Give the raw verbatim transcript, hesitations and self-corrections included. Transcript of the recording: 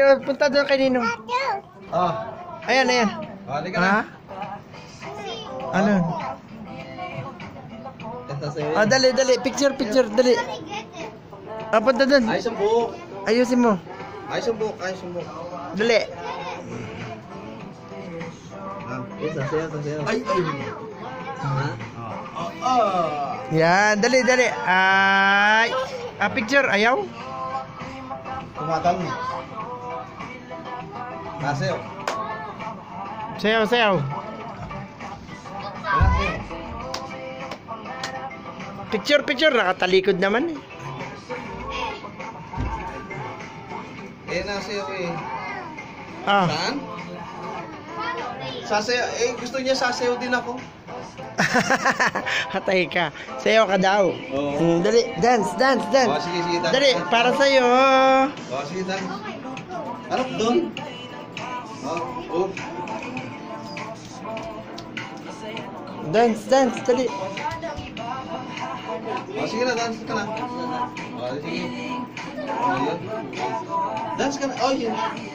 oh, punta doon kay Ninong. Oh. Ayan, ayan. Oh, halika na. Ha? Ano? Ah, dali, dali. Picture, picture, dali. Ah, punta doon. Ayos ang buhok. Ayusin mo. Ayos ang buhok, ayos ang buhok. Dali. Ah, yes, sasayaw, sasayaw. Ay, ay. Ha? Oh, oh. Yan, dali, dali. Ay. Ah, picture, ayaw? Tumatal mo. Sasayaw. Sayaw, sayaw. Sasayaw. Picture, picture. Nakatalikod naman eh. Eh, nasayaw eh. Ah. Saan? Sasayaw. Eh, gusto niya sasayaw din ako. Hatay ka. Sayaw ka daw. Oo. Hmm, dali, dance, dance, dance. Oh, sige, sige. Dance, Dali, dance. para sa'yo. Oh, sige, dance. Harap doon. Oh, oh. Dance, dance, dali. Oh, sige na, dance ka na. Oh, sige. Oh, yun. Dance ka na. Oh, yun.